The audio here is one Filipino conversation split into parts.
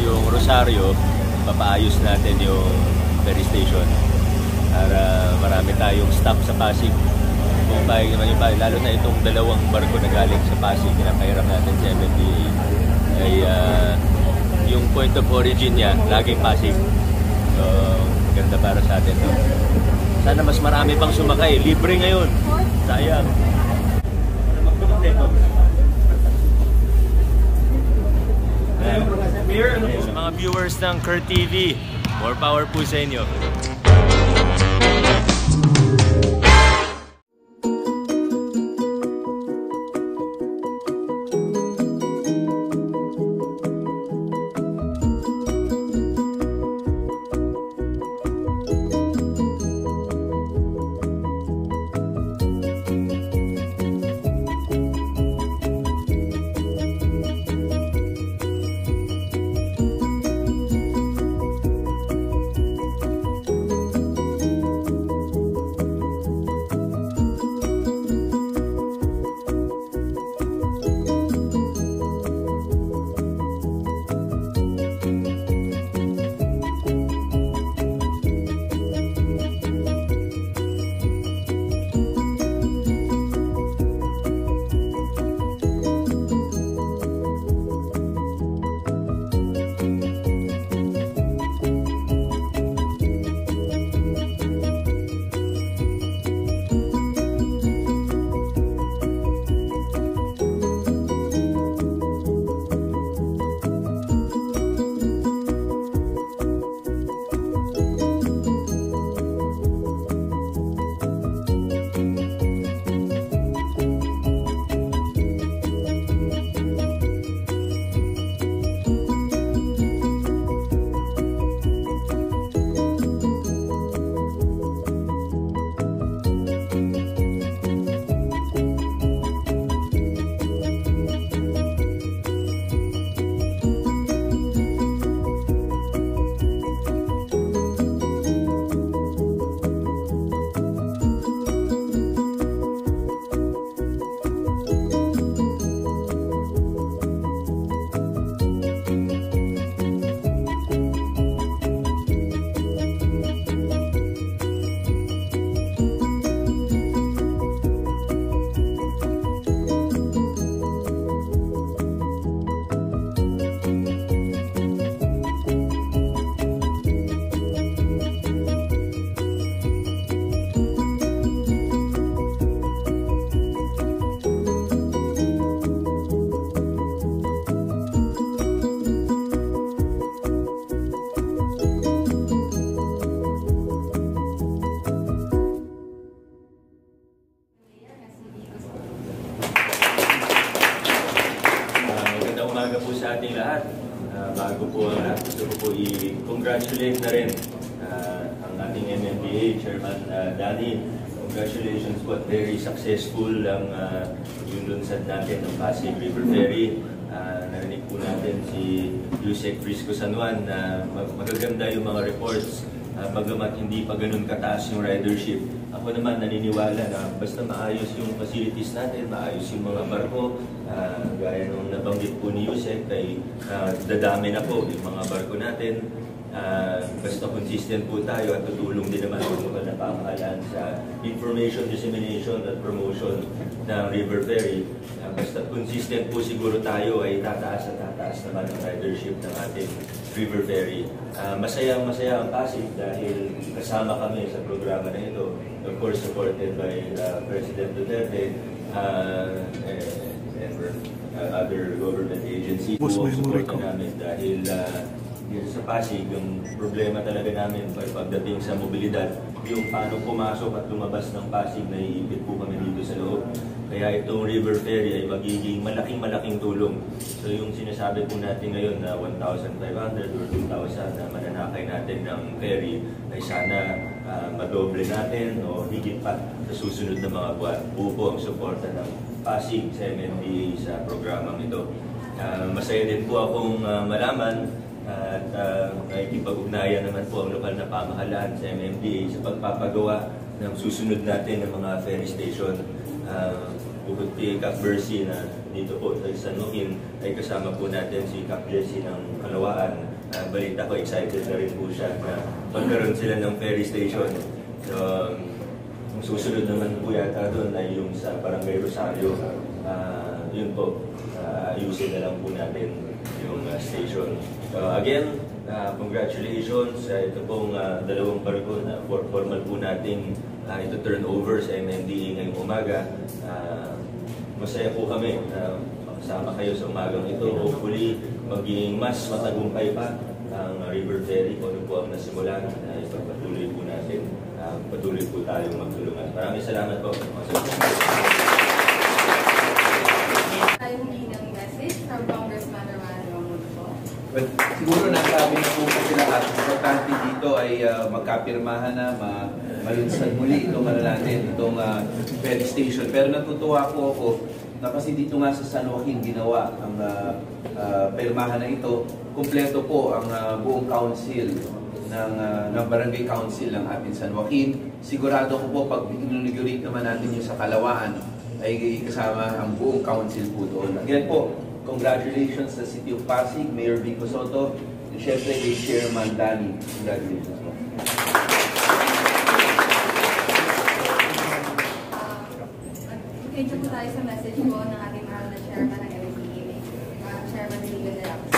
yung Rosario, papaayos natin yung ferry station para marami tayong stop sa Pasig. Kung pahig naman yung lalo na itong dalawang barko na galing sa Pasig, pinapahirap natin sa MMDA, ay yung point of origin niya, laging Pasig. So, maganda para sa atin. No? Sana mas marami pang sumakay. Libre ngayon. Sayang. Sa mga viewers ng Kurt TV, more power po sa inyo. Sa ating lahat, bago po ang lahat, gusto ko po i-congratulate na rin ang ating MMDA Chairman Danny. Congratulations po at very successful ang yung lunsad natin ng Pasig River Ferry. Narinig po natin si Yusek Frisco San Juan na magaganda yung mga reports, bagamat hindi pa ganun kataas yung ridership. Ako naman naniniwala na basta maayos yung facilities natin, maayos yung mga barko, gaya nung nabanggit po ni Yusek, ay dadami na po yung mga barko natin. Basta consistent po tayo at tutulong din naman ang lokal na pamahalaan sa information dissemination at promotion ng River Ferry. Basta consistent po siguro tayo ay tataas at tataas naman ang ridership ng ating River Ferry. Masaya ang Pasig dahil kasama kami sa programa na ito. Of course, supported by President Duterte and other government agencies. Support namin dahil dito sa Pasig, yung problema talaga namin pagdating sa mobilidad, yung paano pumasok at lumabas ng Pasig, naiipit po kami dito sa loob. Kaya itong River Ferry ay magiging malaking tulong. So yung sinasabi po natin ngayon na 1,500 or 2,000 na mananakay natin ng ferry ay sana madoble natin o higit pa sa susunod na mga buwan. Buo ang suporta ng Pasig sa MMDA sa programang ito. Masaya din po akong malaman at nakikipag-ugnayan naman po ang lokal na pamahalaan sa MMDA sa pagpapagawa ng susunod natin ng mga ferry station. Bukod kay Cap Bercy na dito po sa San Joaquin, ay kasama po natin si Cap Jesse ng Kalawaan balita ko, excited na rin po siya na magkaroon sila ng ferry station. So, ang susunod naman po yata doon ay yung sa Barangay Rosario. Yun po, ayusin na lang po natin yung station. So, again, congratulations. Ito pong dalawang barko na formal po nating ito turnover sa MMDA ngayong umaga. Masaya po kami na kasama kayo sa umagang ito. Hopefully, maging mas matagumpay pa ang River Ferry kung ano po ang nasimulan. Ipagpatuloy po natin. Patuloy po tayong magtulungan. Maraming salamat po. Tayo humingi ng message from Congressman Romano po. Well, siguro nasabi na po kasi lahat. Importante dito ay magkapirmahan na, malunsad muli itong natin, itong ferry station. Pero natutuwa po ako na kasi dito nga sa San Joaquin ginawa ang pirmahan na ito. Kumpleto po ang buong council ng barangay council ng ating San Joaquin. Sigurado ko po pag inaugurate naman natin yung sa Kalawaan ay kasama ang buong council po doon. Again po, congratulations sa City of Pasig, Mayor Vico Soto, and syempre kay Chairman Danny. Congratulations po. Thank you po tayo sa message po ng ating mahal na chairman ng MMDA, Chairman Liga de Ramos.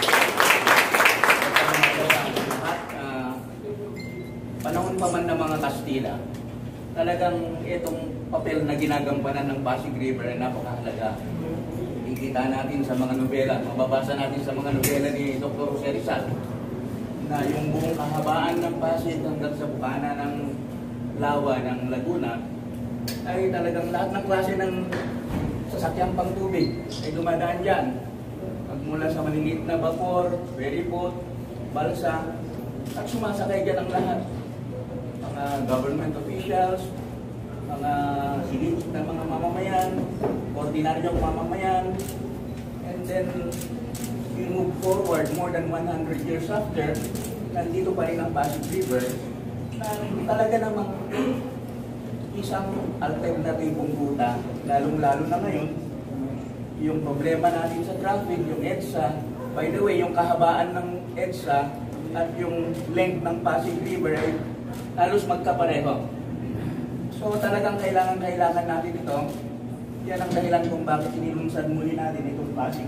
Panahon pa man ng mga Kastila, talagang itong papel na ginagampanan ng Pasig River ay napakahalaga. Ikita natin sa mga nobela, mababasa natin sa mga nobela ni Dr. Jose Rizal na yung buong kahabaan ng Pasig hanggang sa bukana ng lawa ng Laguna ay talagang lahat ng klase ng sasakyang pangtubig ay dumadaan dyan. Magmula sa maliliit na vapor, ferryboat, balsa, at sumasakay dyan ang lahat. Mga government officials, mga sinig na mga mamamayan, ordinaryong mamamayan, and then we move forward more than 100 years after, nandito pa rin ang Pasig River, na talaga namang isang alternatibong ruta, lalong-lalo na ngayon, yung problema natin sa traffic, yung EDSA, by the way, yung kahabaan ng EDSA at yung length ng Pasig River ay halos magkapareho. So talagang kailangan natin ito. Yan ang dahilan kung bakit inilunsad muli natin itong Pasig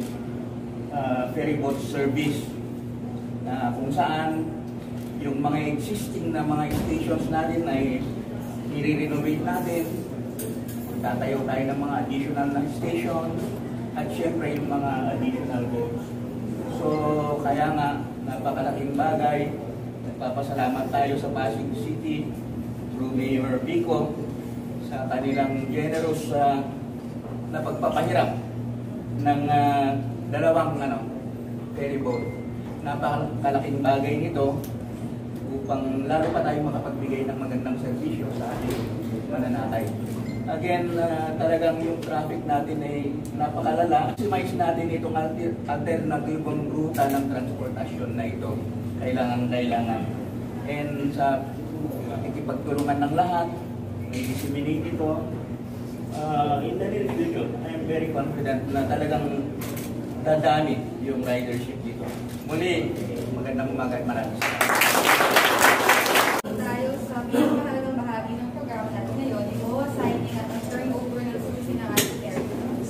ferryboat service na kung saan yung mga existing na mga stations natin ay i-renovate natin, tatayo tayo ng mga additional na station at syempre yung mga additional boats. So kaya nga napakalaking bagay, nagpapasalamat tayo sa Pasig City through Mayor Vico sa kanilang generous na pagpapahirap ng dalawang ferry boat. Napakalaking bagay nito upang lalo pa tayo makapagbigay ng magandang serbisyo sa ating mananatay. Again, talagang yung traffic natin ay napakalala. Maximize natin itong alternatibong ruta ng transportasyon na ito. Kailangan. And sa ikipagtulungan ng lahat, may disseminate ito. In the near future, I am very confident na talagang dadami yung ridership dito. Muli, magandang umaga at maraming salamat. Tayo sa pinakamahalagang bahagi ng programa natin ngayon, i-assigning at ang turnover ng susi ng ating aircrafts.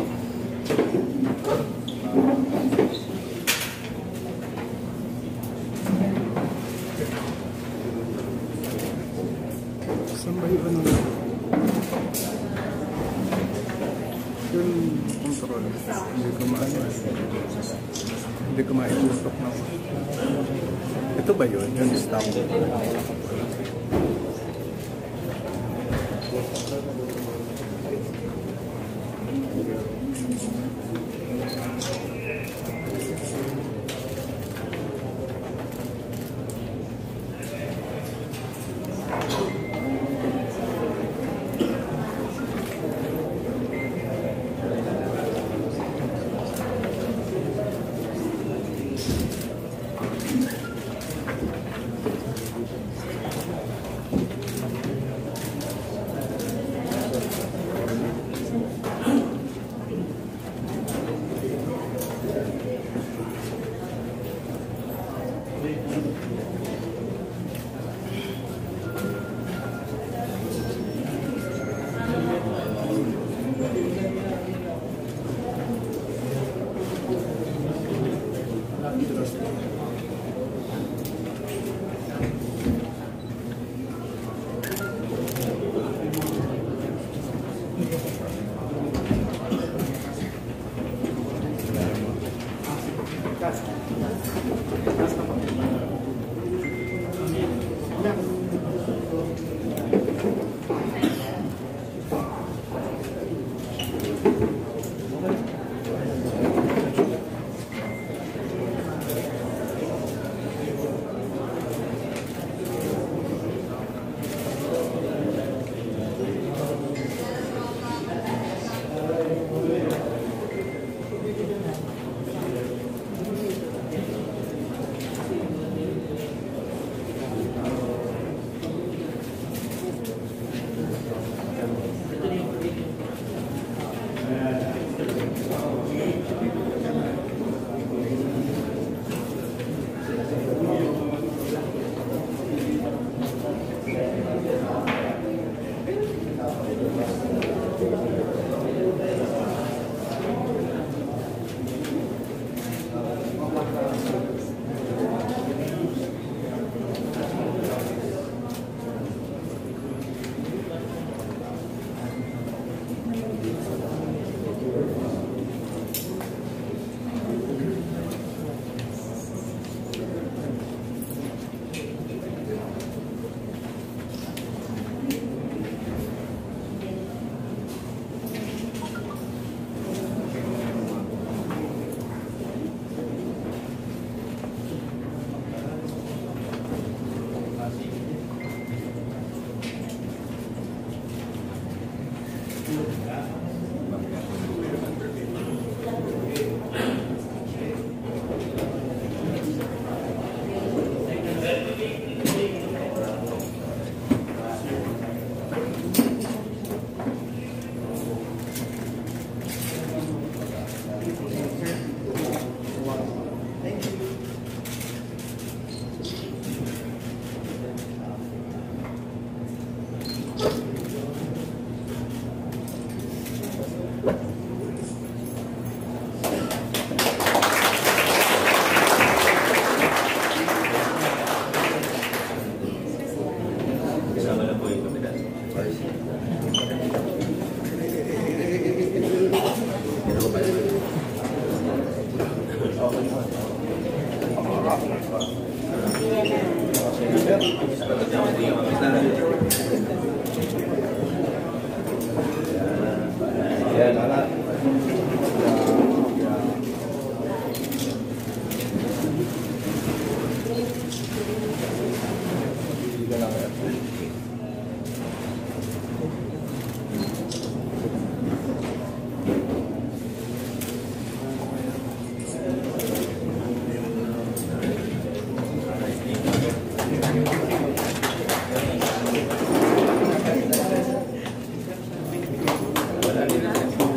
Saan ba yung yung control? Hindi ko maitutok na. Ito ba yun? Yung stamp. Wala din.